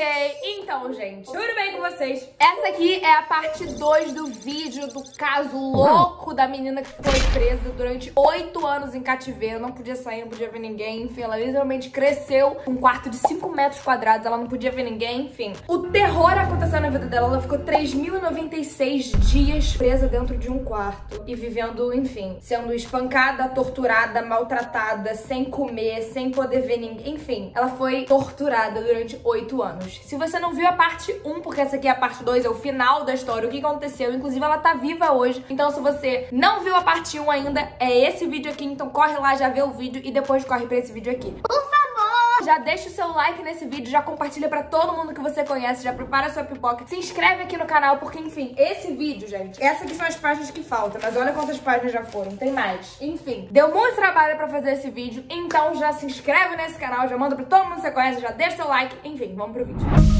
Ok, então, gente, tudo bem com vocês? Essa aqui é a parte 2 do vídeo do caso louco da menina que foi presa durante 8 anos em cativeiro. Não podia sair, não podia ver ninguém. Enfim, ela literalmente cresceu um quarto de 5 metros quadrados. Ela não podia ver ninguém, enfim. O terror aconteceu na vida dela. Ela ficou 3.096 dias presa dentro de um quarto. E vivendo, enfim, sendo espancada, torturada, maltratada, sem comer, sem poder ver ninguém. Enfim, ela foi torturada durante 8 anos. Se você não viu a parte 1, porque essa aqui é a parte 2, é o final da história, o que aconteceu, inclusive ela tá viva hoje. Então se você não viu a parte 1 ainda, é esse vídeo aqui, então corre lá, já vê o vídeo e depois corre pra esse vídeo aqui. Por favor! Já deixa o seu like nesse vídeo, já compartilha pra todo mundo que você conhece, já prepara a sua pipoca, se inscreve aqui no canal, porque enfim, esse vídeo, gente, essas aqui são as páginas que faltam, mas olha quantas páginas já foram, tem mais. Enfim, deu muito trabalho pra fazer esse vídeo, então já se inscreve nesse canal, já manda pra todo mundo que você conhece, já deixa seu like, enfim, vamos pro vídeo.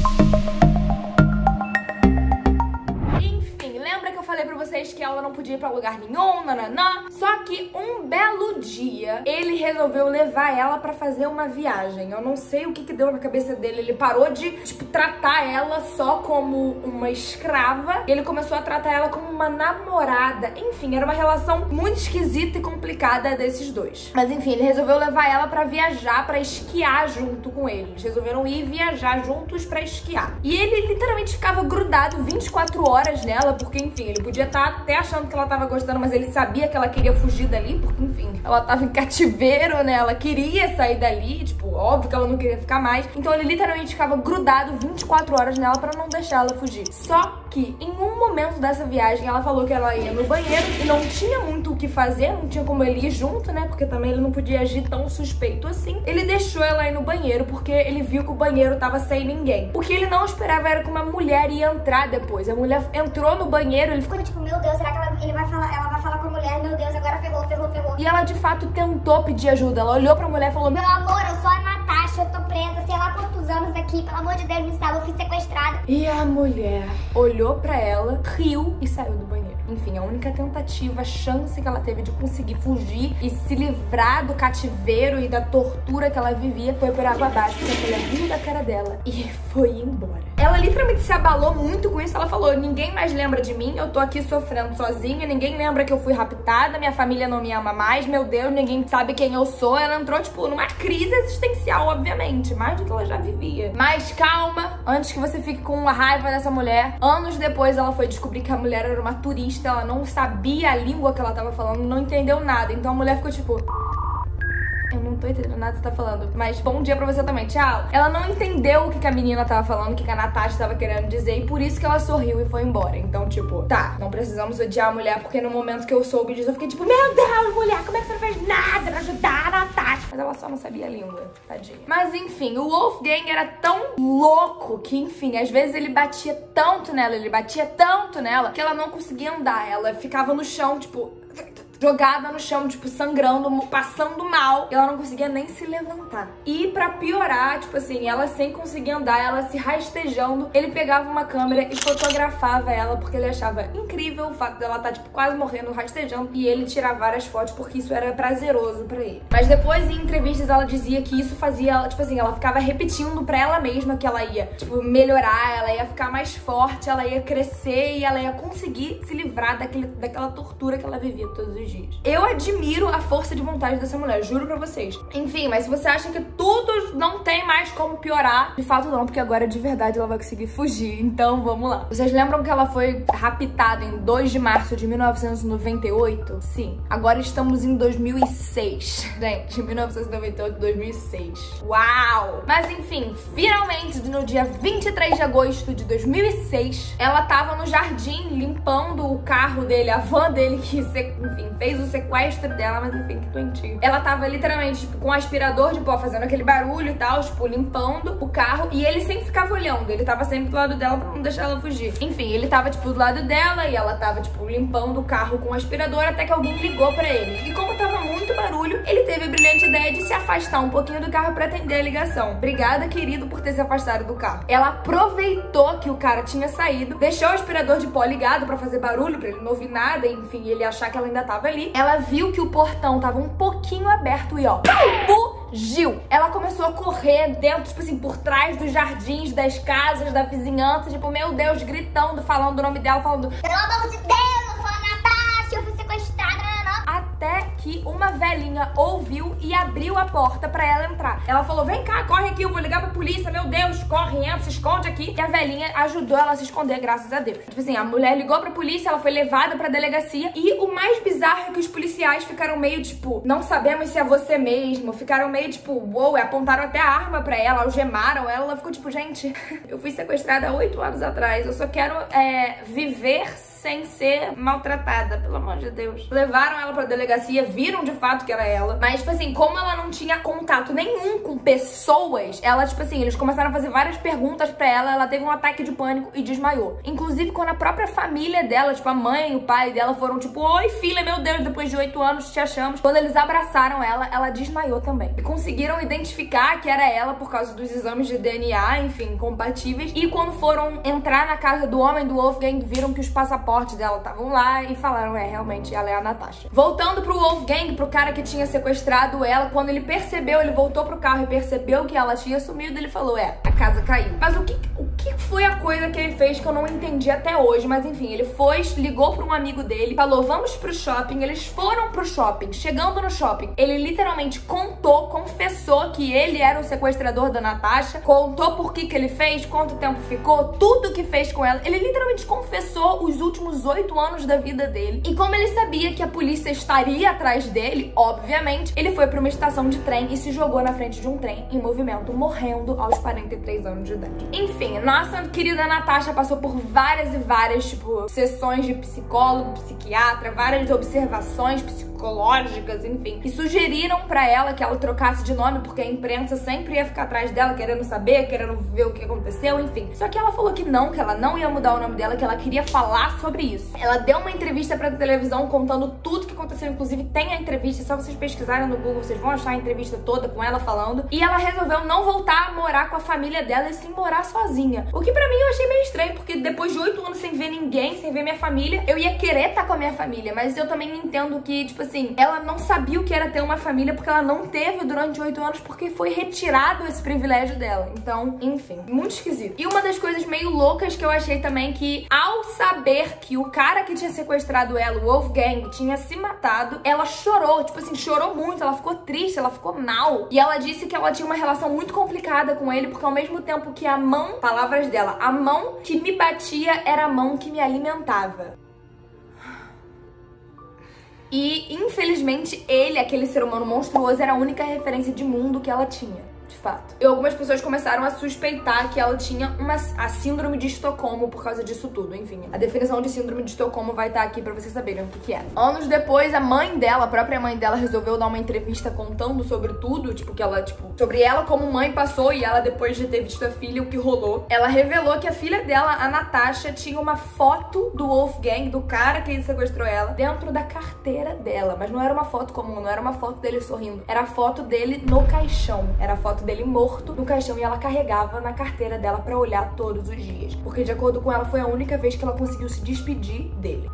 Enfim, lembra que eu falei pra vocês que ela não podia ir pra lugar nenhum, nananã? Só que um belo dia, ele resolveu levar ela pra fazer uma viagem. Eu não sei o que deu na cabeça dele. Ele parou de, tipo, tratar ela só como uma escrava. E ele começou a tratar ela como uma namorada. Enfim, era uma relação muito esquisita e complicada desses dois. Mas enfim, ele resolveu levar ela pra viajar, pra esquiar junto com ele. Eles resolveram ir viajar juntos pra esquiar. E ele literalmente ficava grudado 24 horas nela, porque enfim, ele podia estar até achando que ela tava gostando, mas ele sabia que ela queria fugir dali, porque enfim, ela tava em cativeiro, né? Ela queria sair dali, tipo, óbvio que ela não queria ficar mais. Então ele literalmente ficava grudado 24 horas nela pra não deixar ela fugir. Só que em um momento dessa viagem, ela falou que ela ia no banheiro e não tinha muito o que fazer, não tinha como ele ir junto, né? Porque também ele não podia agir tão suspeito assim. Ele deixou ela ir no banheiro porque ele viu que o banheiro tava sem ninguém. O que ele não esperava era que uma mulher ia entrar depois. A mulher entrou no banheiro, ele ficou tipo, meu Deus, será que ela vai falar com a mulher? Meu Deus, agora ferrou. E ela de fato tentou pedir ajuda. Ela olhou pra mulher e falou: meu amor, eu sou a Natasha, eu tô presa, sei lá quantos anos aqui, pelo amor de Deus, me salva, eu fui sequestrada. E a mulher olhou pra ela, riu e saiu do banheiro. Enfim, a única tentativa, a chance que ela teve de conseguir fugir e se livrar do cativeiro e da tortura que ela vivia foi por água abaixo, porque a mulher riu da cara dela e foi embora. Ela literalmente se abalou muito com isso. Ela falou: ninguém mais lembra de mim, eu tô aqui sofrendo sozinha, ninguém lembra que eu fui raptada, minha família não me ama mais, meu Deus, ninguém sabe quem eu sou. Ela entrou, tipo, numa crise existencial, obviamente, mais do que ela já vivia. Mas calma, antes que você fique com uma raiva dessa mulher, anos depois ela foi descobrir que a mulher era uma turista, ela não sabia a língua que ela tava falando, não entendeu nada. Então a mulher ficou tipo: eu não tô entendendo nada que você tá falando, mas bom dia pra você também, tchau. Ela não entendeu o que a menina tava falando, o que a Natasha tava querendo dizer, e por isso que ela sorriu e foi embora. Então, tipo, tá, não precisamos odiar a mulher, porque no momento que eu soube disso, eu fiquei tipo, meu Deus, mulher, como é que você não fez nada pra ajudar a Natasha? Mas ela só não sabia a língua, tadinha. Mas enfim, o Wolfgang era tão louco que, enfim, às vezes ele batia tanto nela, que ela não conseguia andar. Ela ficava no chão, tipo, jogada no chão, tipo, sangrando, passando mal. E ela não conseguia nem se levantar. E pra piorar, tipo assim, ela sem conseguir andar, ela se rastejando, ele pegava uma câmera e fotografava ela, porque ele achava incrível o fato dela estar, tipo, quase morrendo, rastejando. E ele tirava várias fotos, porque isso era prazeroso pra ele. Mas depois, em entrevistas, ela dizia que isso fazia ela, tipo assim, ela ficava repetindo pra ela mesma que ela ia, tipo, melhorar, ela ia ficar mais forte, ela ia crescer e ela ia conseguir se livrar daquela tortura que ela vivia todos os dias. Eu admiro a força de vontade dessa mulher, juro pra vocês. Enfim, mas se você acha que tudo não tem mais como piorar, de fato não, porque agora de verdade ela vai conseguir fugir. Então vamos lá. Vocês lembram que ela foi raptada em 2 de março de 1998? Sim. Agora estamos em 2006. Gente, 1998, 2006. Uau! Mas enfim, finalmente no dia 23 de agosto de 2006, ela tava no jardim limpando o carro dele, a van dele, que, enfim, fez o sequestro dela, mas enfim, que doentio. Ela tava literalmente, tipo, com um aspirador de pó, fazendo aquele barulho e tal, tipo, limpando o carro. E ele sempre ficava olhando, ele tava sempre do lado dela pra não deixar ela fugir. Enfim, ele tava, tipo, do lado dela e ela tava, tipo, limpando o carro com o aspirador até que alguém ligou pra ele. E como tava muito barulho, ele teve a brilhante ideia de se afastar um pouquinho do carro pra atender a ligação. Obrigada, querido, por ter se afastado do carro. Ela aproveitou que o cara tinha saído, deixou o aspirador de pó ligado pra fazer barulho, pra ele não ouvir nada, enfim, ele achar que ela ainda tava ali. Ela viu que o portão tava um pouquinho aberto e ó, fugiu. Ela começou a correr dentro, tipo assim, por trás dos jardins, das casas, da vizinhança, tipo, meu Deus, gritando, falando o nome dela, falando: pelo amor de Deus, eu sou a Natasha, eu fui sequestrada. Até que uma velhinha ouviu e abriu a porta pra ela entrar. Ela falou: vem cá, corre aqui, eu vou ligar pra polícia, meu Deus, corre, entra, se esconde aqui. E a velhinha ajudou ela a se esconder, graças a Deus. Tipo assim, a mulher ligou pra polícia, ela foi levada pra delegacia. E o mais bizarro é que os policiais ficaram meio tipo: não sabemos se é você mesmo. Ficaram meio tipo: uou, apontaram até a arma pra ela, algemaram ela. Ela ficou tipo: gente, eu fui sequestrada há 8 anos atrás, eu só quero viver sem ser maltratada, pelo amor de Deus. Levaram ela pra delegacia, viram de fato que era ela. Mas, tipo assim, como ela não tinha contato nenhum com pessoas, ela, tipo assim, eles começaram a fazer várias perguntas pra ela, ela teve um ataque de pânico e desmaiou. Inclusive, quando a própria família dela, tipo, a mãe e o pai dela foram tipo: oi, filha, meu Deus, depois de 8 anos te achamos. Quando eles abraçaram ela, ela desmaiou também. E conseguiram identificar que era ela por causa dos exames de DNA, enfim, compatíveis. E quando foram entrar na casa do homem do Wolfgang, viram que os passaportes dela estavam lá e falaram: realmente, ela é a Natasha. Voltando pro Wolfgang, pro cara que tinha sequestrado ela, quando ele percebeu, ele voltou pro carro e percebeu que ela tinha sumido, ele falou: a casa caiu. Mas o que foi a coisa que ele fez que eu não entendi até hoje? Mas enfim, ele foi, ligou pra um amigo dele, falou: vamos pro shopping. Eles foram pro shopping. Chegando no shopping, ele literalmente confessou que ele era o sequestrador da Natasha, contou por que ele fez, quanto tempo ficou, tudo que fez com ela. Ele literalmente confessou os últimos 8 anos da vida dele. E como ele sabia que a polícia estaria atrás dele, obviamente, ele foi pra uma estação de trem e se jogou na frente de um trem em movimento, morrendo aos 43 anos de idade. Enfim, nossa querida Natasha passou por várias e várias, tipo, sessões de psicólogo, psiquiatra, várias observações psicológicas, enfim, que sugeriram pra ela que ela trocasse de nome, porque a imprensa sempre ia ficar atrás dela, querendo saber, querendo ver o que aconteceu, enfim. Só que ela falou que ela não ia mudar o nome dela, que ela queria falar sobre isso. Ela deu uma entrevista pra televisão contando tudo que aconteceu, inclusive tem a entrevista, é só vocês pesquisarem no Google, vocês vão achar a entrevista toda com ela falando. E ela resolveu não voltar a morar com a família dela e sim morar sozinha. O que pra mim eu achei meio estranho, porque depois de 8 anos sem ver ninguém, sem ver minha família, eu ia querer estar com a minha família, mas eu também entendo que, tipo assim, ela não sabia o que era ter uma família porque ela não teve durante 8 anos, porque foi retirado esse privilégio dela. Então, enfim, muito esquisito. E uma das coisas meio loucas que eu achei também, que ao saber que o cara que tinha sequestrado ela, o Wolfgang, tinha se matado, ela chorou, tipo assim, chorou muito, ela ficou triste, ela ficou mal. E ela disse que ela tinha uma relação muito complicada com ele, porque ao mesmo tempo que a mão, palavras dela, a mão que me batia era a mão que me alimentava. E, infelizmente, ele, aquele ser humano monstruoso, era a única referência de mundo que ela tinha. De fato. E algumas pessoas começaram a suspeitar que ela tinha a síndrome de Estocolmo por causa disso tudo. Enfim, a definição de síndrome de Estocolmo vai estar aqui pra vocês saberem o que é. Anos depois, a mãe dela, a própria mãe dela, resolveu dar uma entrevista contando sobre tudo, tipo, que ela, sobre ela como mãe passou e ela, depois de ter visto a filha, o que rolou. Ela revelou que a filha dela, a Natasha, tinha uma foto do Wolfgang, do cara que sequestrou ela, dentro da carteira dela. Mas não era uma foto comum, não era uma foto dele sorrindo. Era a foto dele no caixão. Era a foto dele morto no caixão e ela carregava na carteira dela pra olhar todos os dias. Porque, de acordo com ela, foi a única vez que ela conseguiu se despedir dele.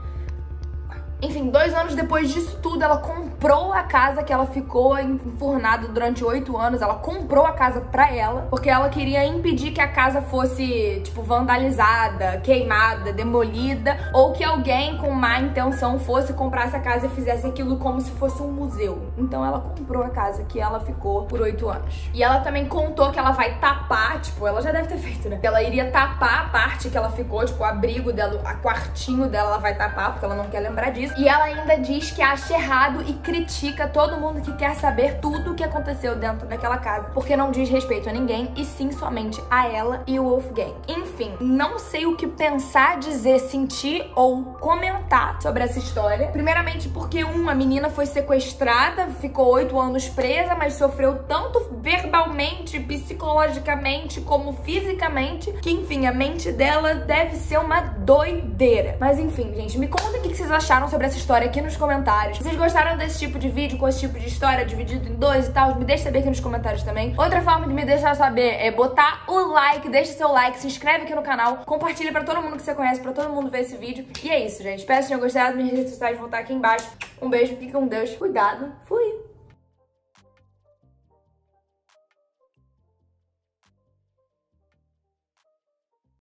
Enfim, 2 anos depois disso tudo, ela comprou a casa que ela ficou enfurnada durante 8 anos. Ela comprou a casa pra ela, porque ela queria impedir que a casa fosse, tipo, vandalizada, queimada, demolida, ou que alguém com má intenção fosse comprar essa casa e fizesse aquilo como se fosse um museu. Então ela comprou a casa que ela ficou por 8 anos. E ela também contou que ela vai tapar, tipo, ela já deve ter feito, né? Que ela iria tapar a parte que ela ficou, tipo, o abrigo dela, o quartinho dela, ela vai tapar, porque ela não quer lembrar disso. E ela ainda diz que acha errado e critica todo mundo que quer saber tudo o que aconteceu dentro daquela casa, porque não diz respeito a ninguém, e sim somente a ela e o Wolfgang. Enfim, não sei o que pensar, dizer, sentir ou comentar sobre essa história. Primeiramente porque a menina foi sequestrada, ficou 8 anos presa, mas sofreu tanto verbalmente, psicologicamente, como fisicamente, que enfim, a mente dela deve ser uma doideira. Mas enfim, gente, me conta o que vocês acharam sobre essa história aqui nos comentários. Vocês gostaram desse tipo de vídeo, com esse tipo de história dividido em 2 e tal? Me deixa saber aqui nos comentários também. Outra forma de me deixar saber é botar o like, deixa seu like, se inscreve aqui no canal, compartilha pra todo mundo que você conhece, pra todo mundo ver esse vídeo. E é isso, gente. Espero que tenham gostado. Minhas redes sociais vão estar aqui embaixo. Um beijo, fique com Deus. Cuidado. Fui.